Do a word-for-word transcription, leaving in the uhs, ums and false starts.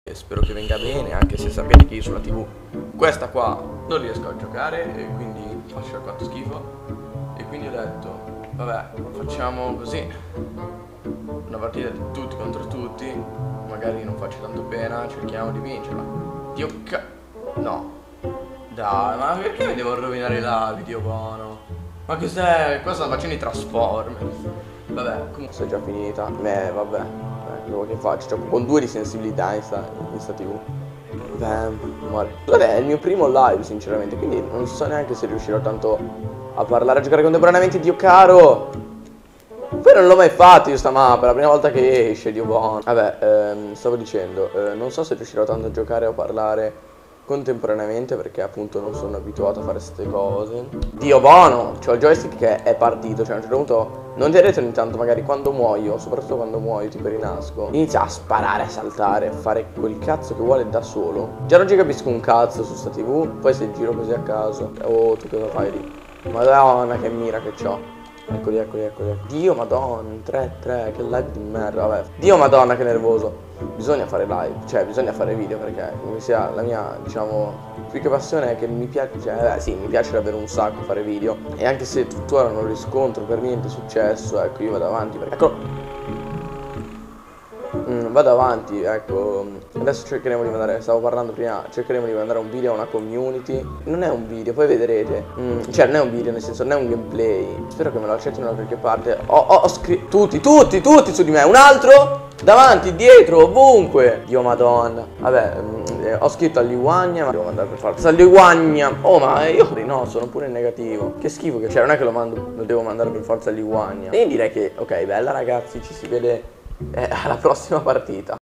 Spero che venga bene, anche se sapete che io sulla tivù questa qua non riesco a giocare e quindi faccio quanto schifo. E quindi ho detto, vabbè, facciamo così, una partita di tutti contro tutti, magari non faccio tanto pena, cerchiamo di vincerla. Dio ca... no, dai, ma perché mi devo rovinare la video buono? Ma cos'è? Qua stanno facendo i Transformers. Vabbè, comunque è già finita. Beh, vabbè, eh, quello che faccio, gioco con due di sensibilità in sta, in sta tivù. Beh, muore. È il mio primo live sinceramente, quindi non so neanche se riuscirò tanto a parlare, a giocare contemporaneamente. Dio caro, poi non l'ho mai fatto io sta mappa, è la prima volta che esce, Dio buono. Vabbè, ehm, stavo dicendo, eh, non so se riuscirò tanto a giocare o a parlare contemporaneamente, perché appunto non sono abituato a fare queste cose. Dio buono, c'ho il joystick che è partito, cioè a un certo punto non direte ogni tanto magari quando muoio, soprattutto quando muoio, tipo rinasco, inizia a sparare, a saltare, a fare quel cazzo che vuole da solo. Già non ci capisco un cazzo su sta tivù, poi se giro così a caso. Oh, tu cosa fai lì? Madonna che mira che c'ho. Eccoli, eccoli, eccoli, eccoli. Dio madonna, tre tre, che live di merda, vabbè. Dio madonna che nervoso. Bisogna fare live, cioè bisogna fare video, perché come sia la mia, diciamo, più che passione è che mi piace, cioè, eh, sì, mi piace davvero un sacco fare video. E anche se tuttora non riscontro per niente successo, ecco, io vado avanti, perché ecco. Mm, vado avanti, ecco. Adesso cercheremo di mandare, stavo parlando prima, cercheremo di mandare un video a una community. Non è un video, poi vedrete. mm, Cioè non è un video, nel senso non è un gameplay. Spero che me lo accettino da qualche parte. Ho, ho, ho scritto tutti, tutti, tutti su di me. Un altro? Davanti, dietro, ovunque. Dio madonna. Vabbè, mm, eh, ho scritto all'Iguagna, ma devo mandare per forza all'Iguagna. Oh, ma io no, sono pure in negativo. Che schifo che, cioè non è che lo mando, lo devo mandare per forza all'Iguagna. E direi che, ok, bella ragazzi, ci si vede eh, alla prossima partita.